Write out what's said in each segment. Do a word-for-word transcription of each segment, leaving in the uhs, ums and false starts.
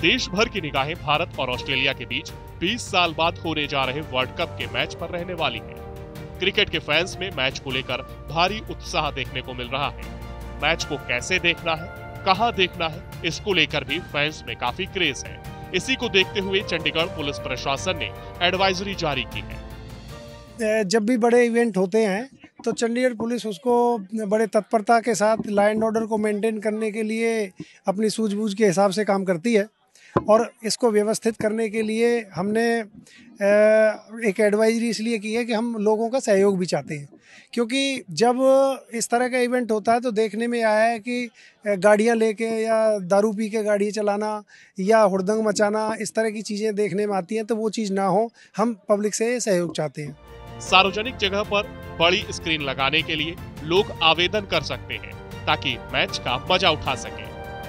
देश भर की निगाहें भारत और ऑस्ट्रेलिया के बीच बीस साल बाद होने जा रहे वर्ल्ड कप के मैच पर रहने वाली हैं। क्रिकेट के फैंस में मैच को लेकर भारी उत्साह देखने को मिल रहा है। मैच को कैसे देखना है, कहां देखना है, इसको लेकर भी फैंस में काफी क्रेज है। इसी को देखते हुए चंडीगढ़ पुलिस प्रशासन ने एडवाइजरी जारी की है। जब भी बड़े इवेंट होते हैं तो चंडीगढ़ पुलिस उसको बड़े तत्परता के साथ लॉ एंड ऑर्डर को मेंटेन करने के लिए अपनी सूझबूझ के हिसाब से काम करती है और इसको व्यवस्थित करने के लिए हमने एक एडवाइजरी इसलिए की है कि हम लोगों का सहयोग भी चाहते हैं, क्योंकि जब इस तरह का इवेंट होता है तो देखने में आया है कि गाड़ियां लेके या दारू पी के गाड़ी चलाना या हुड़दंग मचाना, इस तरह की चीज़ें देखने में आती हैं, तो वो चीज़ ना हो, हम पब्लिक से सहयोग चाहते हैं। सार्वजनिक जगह पर बड़ी स्क्रीन लगाने के लिए लोग आवेदन कर सकते हैं ताकि मैच का मजा उठा सकें।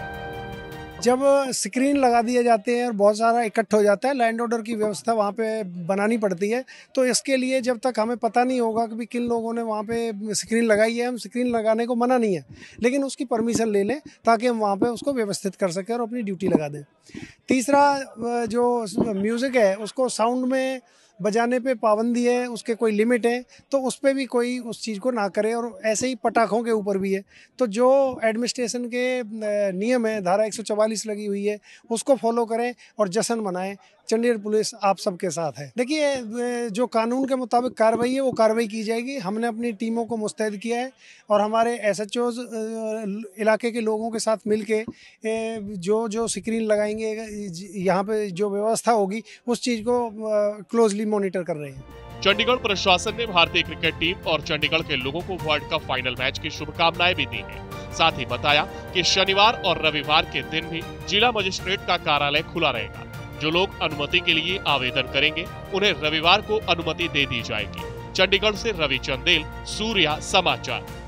जब स्क्रीन लगा दिए जाते हैं और बहुत सारा इकट्ठा हो जाता है, लैंड ऑर्डर की व्यवस्था वहाँ पे बनानी पड़ती है, तो इसके लिए जब तक हमें पता नहीं होगा कि किन लोगों ने वहाँ पे स्क्रीन लगाई है, हम स्क्रीन लगाने को मना नहीं है, लेकिन उसकी परमिशन ले लें ताकि हम वहाँ पे उसको व्यवस्थित कर सकें और अपनी ड्यूटी लगा दें। तीसरा, जो म्यूज़िक है उसको साउंड में बजाने पे पाबंदी है, उसके कोई लिमिट है, तो उस पर भी कोई उस चीज़ को ना करे। और ऐसे ही पटाखों के ऊपर भी है, तो जो एडमिनिस्ट्रेशन के नियम है, धारा एक सौ चवालीस लगी हुई है, उसको फॉलो करें और जश्न मनाएं। चंडीगढ़ पुलिस आप सबके साथ है। देखिए, जो कानून के मुताबिक कार्रवाई है वो कार्रवाई की जाएगी। हमने अपनी टीमों को मुस्तैद किया है और हमारे एस एच ओज इलाके के लोगों के साथ मिलके जो जो स्क्रीन लगाएंगे, यहाँ पे जो व्यवस्था होगी उस चीज़ को क्लोजली मॉनिटर कर रहे हैं। चंडीगढ़ प्रशासन ने भारतीय क्रिकेट टीम और चंडीगढ़ के लोगों को वर्ल्ड कप फाइनल मैच की शुभकामनाएं भी दी हैं। साथ ही बताया कि शनिवार और रविवार के दिन भी जिला मजिस्ट्रेट का कार्यालय खुला रहेगा। जो लोग अनुमति के लिए आवेदन करेंगे उन्हें रविवार को अनुमति दे दी जाएगी। चंडीगढ़ से रवि चंदेल, सूर्या समाचार।